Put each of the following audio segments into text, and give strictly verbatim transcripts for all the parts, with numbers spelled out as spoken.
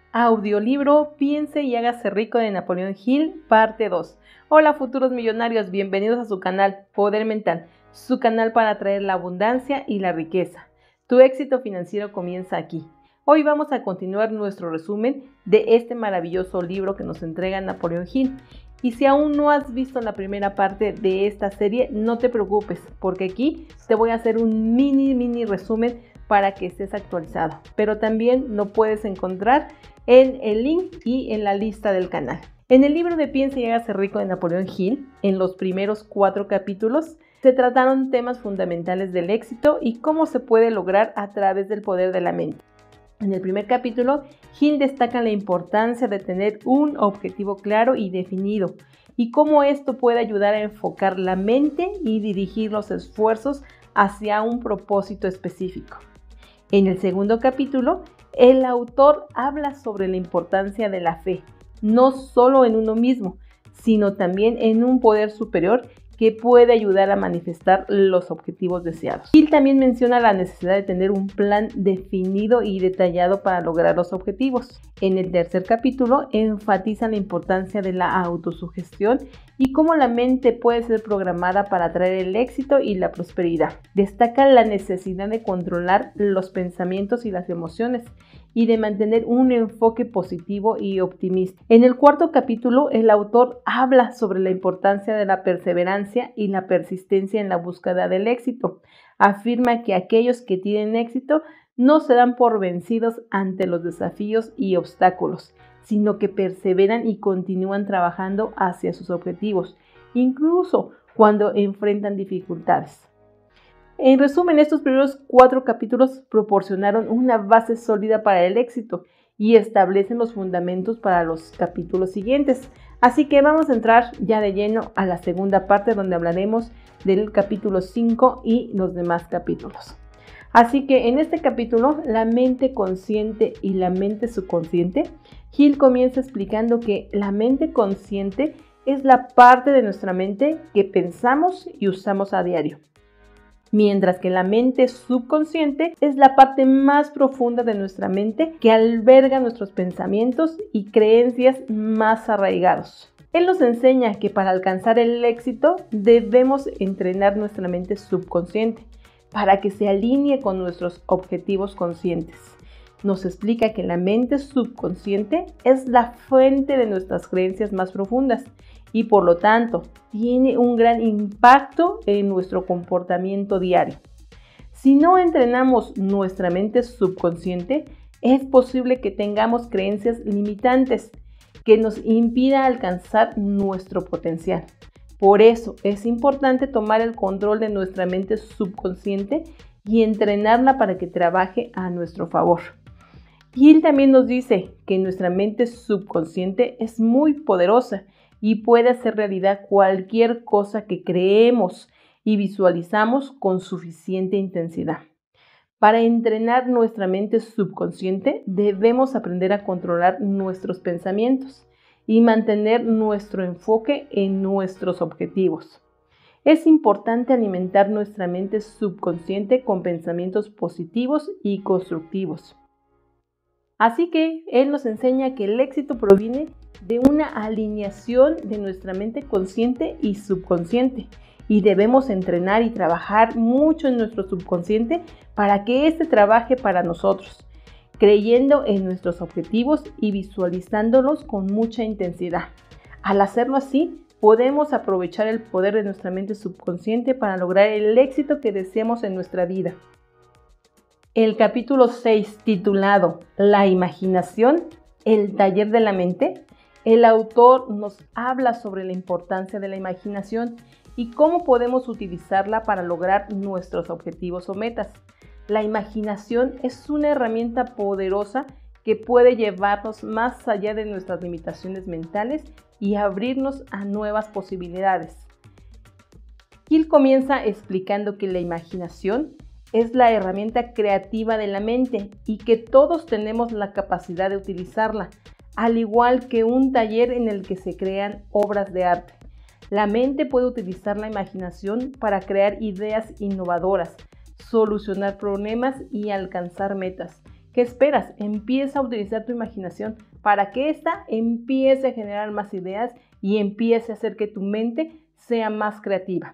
Audiolibro Piense y hágase rico de Napoleón Hill, parte dos. Hola futuros millonarios, bienvenidos a su canal Poder Mental, su canal para atraer la abundancia y la riqueza. Tu éxito financiero comienza aquí. Hoy vamos a continuar nuestro resumen de este maravilloso libro que nos entrega Napoleón Hill. Y si aún no has visto la primera parte de esta serie, no te preocupes, porque aquí te voy a hacer un mini, mini resumen para que estés actualizado. Pero también lo puedes encontrar en el link y en la lista del canal. En el libro de Piense y hágase rico de Napoleón Hill, en los primeros cuatro capítulos, se trataron temas fundamentales del éxito y cómo se puede lograr a través del poder de la mente. En el primer capítulo, Hill destaca la importancia de tener un objetivo claro y definido y cómo esto puede ayudar a enfocar la mente y dirigir los esfuerzos hacia un propósito específico. En el segundo capítulo, el autor habla sobre la importancia de la fe, no solo en uno mismo, sino también en un poder superior que puede ayudar a manifestar los objetivos deseados. Hill también menciona la necesidad de tener un plan definido y detallado para lograr los objetivos. En el tercer capítulo enfatiza la importancia de la autosugestión y cómo la mente puede ser programada para atraer el éxito y la prosperidad. Destaca la necesidad de controlar los pensamientos y las emociones y de mantener un enfoque positivo y optimista. En el cuarto capítulo, el autor habla sobre la importancia de la perseverancia y la persistencia en la búsqueda del éxito. Afirma que aquellos que tienen éxito no se dan por vencidos ante los desafíos y obstáculos, sino que perseveran y continúan trabajando hacia sus objetivos, incluso cuando enfrentan dificultades. En resumen, estos primeros cuatro capítulos proporcionaron una base sólida para el éxito y establecen los fundamentos para los capítulos siguientes. Así que vamos a entrar ya de lleno a la segunda parte donde hablaremos del capítulo cinco y los demás capítulos. Así que en este capítulo, la mente consciente y la mente subconsciente, Hill comienza explicando que la mente consciente es la parte de nuestra mente que pensamos y usamos a diario, mientras que la mente subconsciente es la parte más profunda de nuestra mente que alberga nuestros pensamientos y creencias más arraigados. Él nos enseña que para alcanzar el éxito debemos entrenar nuestra mente subconsciente para que se alinee con nuestros objetivos conscientes. Nos explica que la mente subconsciente es la fuente de nuestras creencias más profundas y por lo tanto tiene un gran impacto en nuestro comportamiento diario. Si no entrenamos nuestra mente subconsciente, es posible que tengamos creencias limitantes que nos impidan alcanzar nuestro potencial. Por eso es importante tomar el control de nuestra mente subconsciente y entrenarla para que trabaje a nuestro favor. Y él también nos dice que nuestra mente subconsciente es muy poderosa y puede hacer realidad cualquier cosa que creemos y visualizamos con suficiente intensidad. Para entrenar nuestra mente subconsciente, debemos aprender a controlar nuestros pensamientos y mantener nuestro enfoque en nuestros objetivos. Es importante alimentar nuestra mente subconsciente con pensamientos positivos y constructivos. Así que él nos enseña que el éxito proviene de una alineación de nuestra mente consciente y subconsciente y debemos entrenar y trabajar mucho en nuestro subconsciente para que éste trabaje para nosotros, creyendo en nuestros objetivos y visualizándolos con mucha intensidad. Al hacerlo así, podemos aprovechar el poder de nuestra mente subconsciente para lograr el éxito que deseamos en nuestra vida. El capítulo seis, titulado La imaginación, el taller de la mente, el autor nos habla sobre la importancia de la imaginación y cómo podemos utilizarla para lograr nuestros objetivos o metas. La imaginación es una herramienta poderosa que puede llevarnos más allá de nuestras limitaciones mentales y abrirnos a nuevas posibilidades. Hill comienza explicando que la imaginación es la herramienta creativa de la mente y que todos tenemos la capacidad de utilizarla, al igual que un taller en el que se crean obras de arte. La mente puede utilizar la imaginación para crear ideas innovadoras, solucionar problemas y alcanzar metas, ¿Qué esperas? Empieza a utilizar tu imaginación para que ésta empiece a generar más ideas y empiece a hacer que tu mente sea más creativa.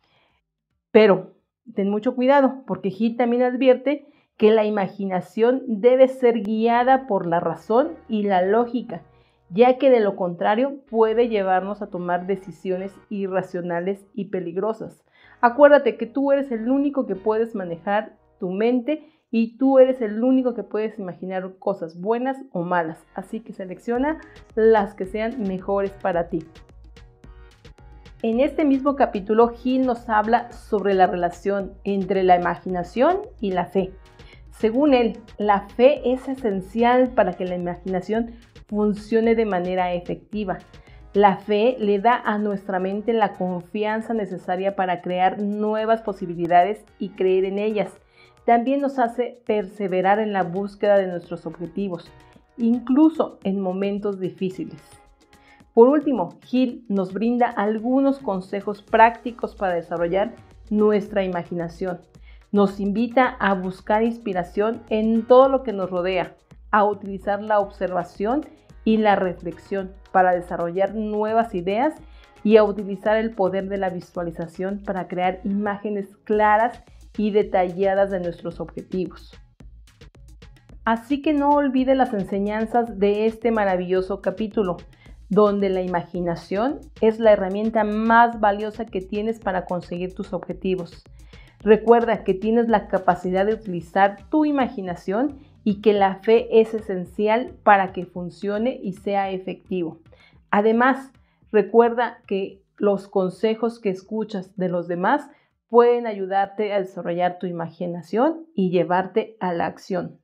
Pero ten mucho cuidado, porque Hill también advierte que la imaginación debe ser guiada por la razón y la lógica, ya que de lo contrario puede llevarnos a tomar decisiones irracionales y peligrosas. Acuérdate que tú eres el único que puedes manejar tu mente y tú eres el único que puedes imaginar cosas buenas o malas, así que selecciona las que sean mejores para ti. En este mismo capítulo, Hill nos habla sobre la relación entre la imaginación y la fe. Según él, la fe es esencial para que la imaginación funcione de manera efectiva. La fe le da a nuestra mente la confianza necesaria para crear nuevas posibilidades y creer en ellas. También nos hace perseverar en la búsqueda de nuestros objetivos, incluso en momentos difíciles. Por último, Hill nos brinda algunos consejos prácticos para desarrollar nuestra imaginación. Nos invita a buscar inspiración en todo lo que nos rodea, a utilizar la observación y la reflexión para desarrollar nuevas ideas y a utilizar el poder de la visualización para crear imágenes claras y detalladas de nuestros objetivos. Así que no olvide las enseñanzas de este maravilloso capítulo, donde la imaginación es la herramienta más valiosa que tienes para conseguir tus objetivos. Recuerda que tienes la capacidad de utilizar tu imaginación y que la fe es esencial para que funcione y sea efectivo. Además, recuerda que los consejos que escuchas de los demás pueden ayudarte a desarrollar tu imaginación y llevarte a la acción.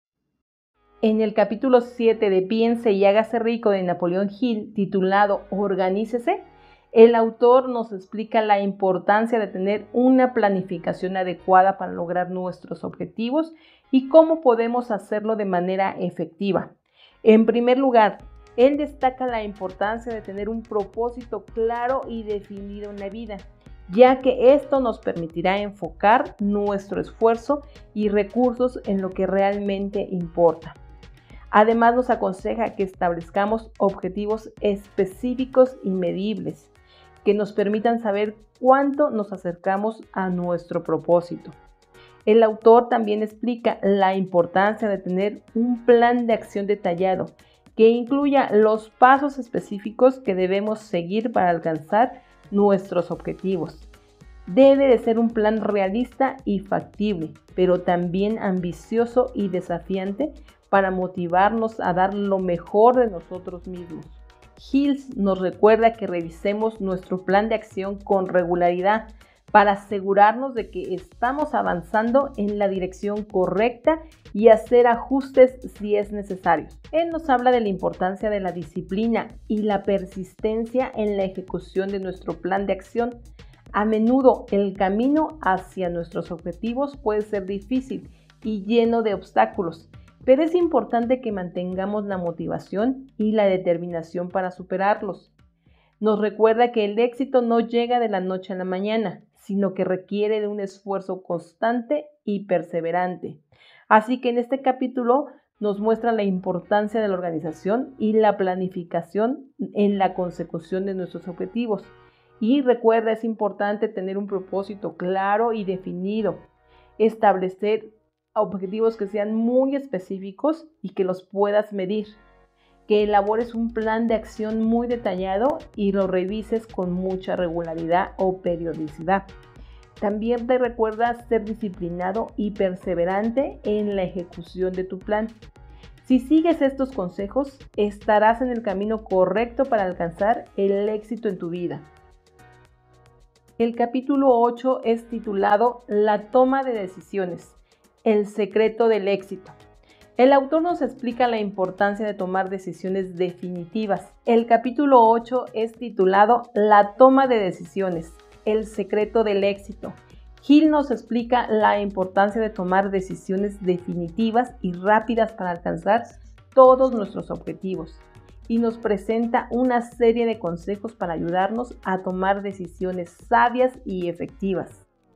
En el capítulo siete de Piense y hágase rico de Napoleón Hill, titulado Organícese, el autor nos explica la importancia de tener una planificación adecuada para lograr nuestros objetivos y cómo podemos hacerlo de manera efectiva. En primer lugar, él destaca la importancia de tener un propósito claro y definido en la vida, ya que esto nos permitirá enfocar nuestro esfuerzo y recursos en lo que realmente importa. Además, nos aconseja que establezcamos objetivos específicos y medibles que nos permitan saber cuánto nos acercamos a nuestro propósito. El autor también explica la importancia de tener un plan de acción detallado que incluya los pasos específicos que debemos seguir para alcanzar nuestros objetivos. Debe de ser un plan realista y factible, pero también ambicioso y desafiante para motivarnos a dar lo mejor de nosotros mismos. Hill nos recuerda que revisemos nuestro plan de acción con regularidad para asegurarnos de que estamos avanzando en la dirección correcta y hacer ajustes si es necesario. Él nos habla de la importancia de la disciplina y la persistencia en la ejecución de nuestro plan de acción. A menudo el camino hacia nuestros objetivos puede ser difícil y lleno de obstáculos, pero es importante que mantengamos la motivación y la determinación para superarlos. Nos recuerda que el éxito no llega de la noche a la mañana, sino que requiere de un esfuerzo constante y perseverante. Así que en este capítulo nos muestra la importancia de la organización y la planificación en la consecución de nuestros objetivos. Y recuerda, es importante tener un propósito claro y definido, establecer objetivos que sean muy específicos y que los puedas medir, que elabores un plan de acción muy detallado y lo revises con mucha regularidad o periodicidad. También te recuerda ser disciplinado y perseverante en la ejecución de tu plan. Si sigues estos consejos, estarás en el camino correcto para alcanzar el éxito en tu vida. El capítulo ocho es titulado La toma de decisiones, el secreto del éxito. El autor nos explica la importancia de tomar decisiones definitivas. El capítulo ocho es titulado La toma de decisiones, el secreto del éxito. Hill nos explica la importancia de tomar decisiones definitivas y rápidas para alcanzar todos nuestros objetivos y nos presenta una serie de consejos para ayudarnos a tomar decisiones sabias y efectivas.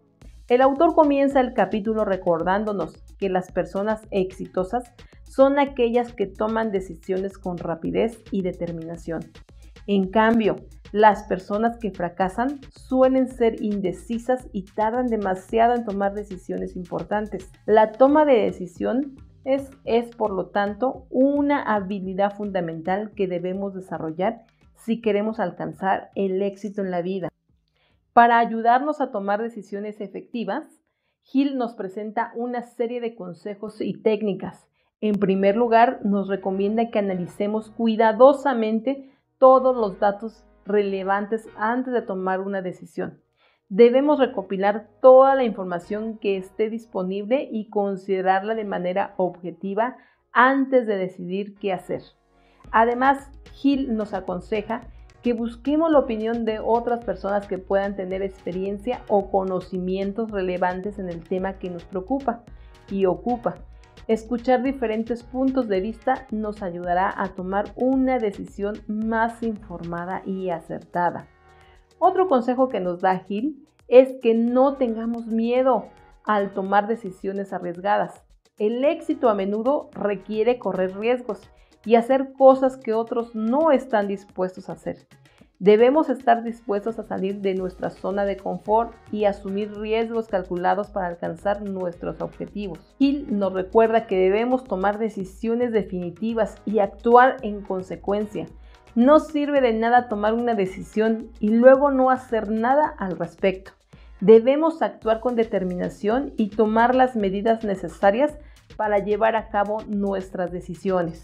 El autor comienza el capítulo recordándonos que las personas exitosas son aquellas que toman decisiones con rapidez y determinación. En cambio, las personas que fracasan suelen ser indecisas y tardan demasiado en tomar decisiones importantes. La toma de decisión es, es, por lo tanto, una habilidad fundamental que debemos desarrollar si queremos alcanzar el éxito en la vida. Para ayudarnos a tomar decisiones efectivas, Hill nos presenta una serie de consejos y técnicas. En primer lugar, nos recomienda que analicemos cuidadosamente todos los datos relevantes antes de tomar una decisión. Debemos recopilar toda la información que esté disponible y considerarla de manera objetiva antes de decidir qué hacer. Además, Hill nos aconseja que busquemos la opinión de otras personas que puedan tener experiencia o conocimientos relevantes en el tema que nos preocupa y ocupa. Escuchar diferentes puntos de vista nos ayudará a tomar una decisión más informada y acertada. Otro consejo que nos da Hill es que no tengamos miedo al tomar decisiones arriesgadas. El éxito a menudo requiere correr riesgos y hacer cosas que otros no están dispuestos a hacer. Debemos estar dispuestos a salir de nuestra zona de confort y asumir riesgos calculados para alcanzar nuestros objetivos. Hill nos recuerda que debemos tomar decisiones definitivas y actuar en consecuencia. No sirve de nada tomar una decisión y luego no hacer nada al respecto. Debemos actuar con determinación y tomar las medidas necesarias para llevar a cabo nuestras decisiones.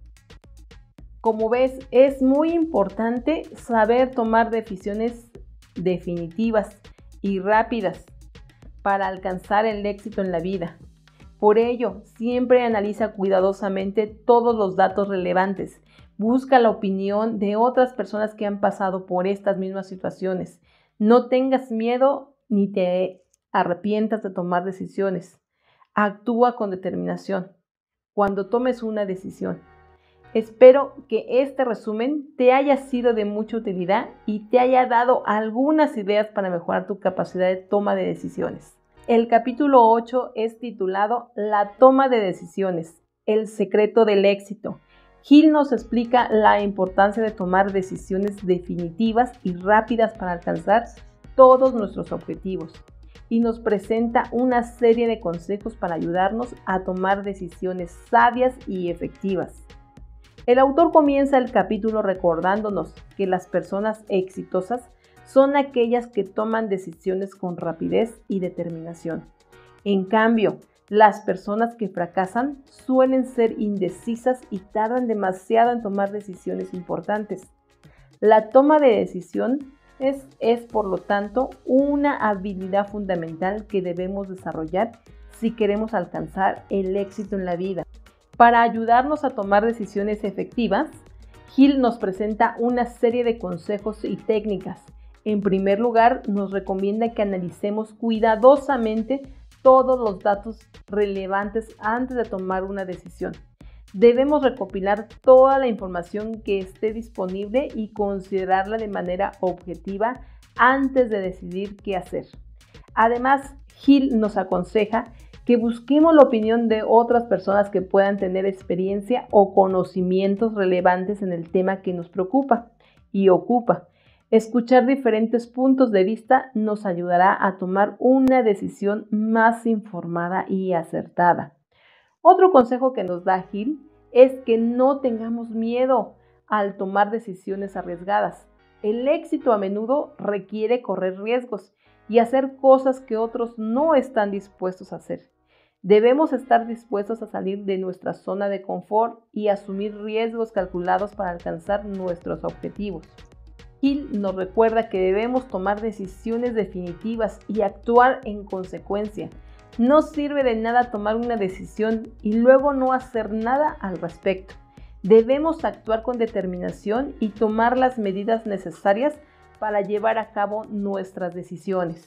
Como ves, es muy importante saber tomar decisiones definitivas y rápidas para alcanzar el éxito en la vida. Por ello, siempre analiza cuidadosamente todos los datos relevantes. Busca la opinión de otras personas que han pasado por estas mismas situaciones. No tengas miedo ni te arrepientas de tomar decisiones. Actúa con determinación cuando tomes una decisión. Espero que este resumen te haya sido de mucha utilidad y te haya dado algunas ideas para mejorar tu capacidad de toma de decisiones. El capítulo ocho es titulado La toma de decisiones, el secreto del éxito. Hill nos explica la importancia de tomar decisiones definitivas y rápidas para alcanzar todos nuestros objetivos y nos presenta una serie de consejos para ayudarnos a tomar decisiones sabias y efectivas. El autor comienza el capítulo recordándonos que las personas exitosas son aquellas que toman decisiones con rapidez y determinación. En cambio, las personas que fracasan suelen ser indecisas y tardan demasiado en tomar decisiones importantes. La toma de decisión es, es, por lo tanto, una habilidad fundamental que debemos desarrollar si queremos alcanzar el éxito en la vida. Para ayudarnos a tomar decisiones efectivas, Hill nos presenta una serie de consejos y técnicas. En primer lugar, nos recomienda que analicemos cuidadosamente todos los datos relevantes antes de tomar una decisión. Debemos recopilar toda la información que esté disponible y considerarla de manera objetiva antes de decidir qué hacer. Además, Hill nos aconseja que busquemos la opinión de otras personas que puedan tener experiencia o conocimientos relevantes en el tema que nos preocupa y ocupa. Escuchar diferentes puntos de vista nos ayudará a tomar una decisión más informada y acertada. Otro consejo que nos da Hill es que no tengamos miedo al tomar decisiones arriesgadas. El éxito a menudo requiere correr riesgos y hacer cosas que otros no están dispuestos a hacer. Debemos estar dispuestos a salir de nuestra zona de confort y asumir riesgos calculados para alcanzar nuestros objetivos. Hill nos recuerda que debemos tomar decisiones definitivas y actuar en consecuencia. No sirve de nada tomar una decisión y luego no hacer nada al respecto. Debemos actuar con determinación y tomar las medidas necesarias para llevar a cabo nuestras decisiones.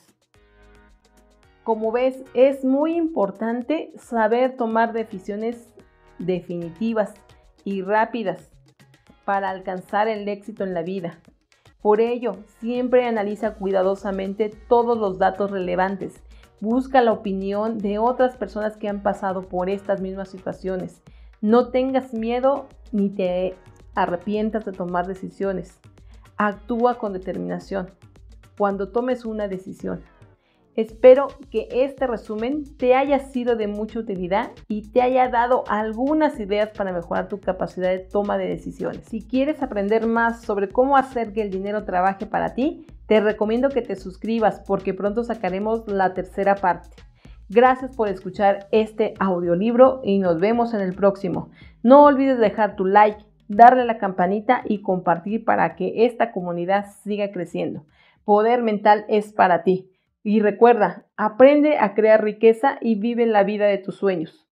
Como ves, es muy importante saber tomar decisiones definitivas y rápidas para alcanzar el éxito en la vida. Por ello, siempre analiza cuidadosamente todos los datos relevantes. Busca la opinión de otras personas que han pasado por estas mismas situaciones. No tengas miedo ni te arrepientas de tomar decisiones. Actúa con determinación cuando tomes una decisión. Espero que este resumen te haya sido de mucha utilidad y te haya dado algunas ideas para mejorar tu capacidad de toma de decisiones. Si quieres aprender más sobre cómo hacer que el dinero trabaje para ti, te recomiendo que te suscribas porque pronto sacaremos la tercera parte. Gracias por escuchar este audiolibro y nos vemos en el próximo. No olvides dejar tu like, darle a la campanita y compartir para que esta comunidad siga creciendo. Poder Mental es para ti. Y recuerda, aprende a crear riqueza y vive la vida de tus sueños.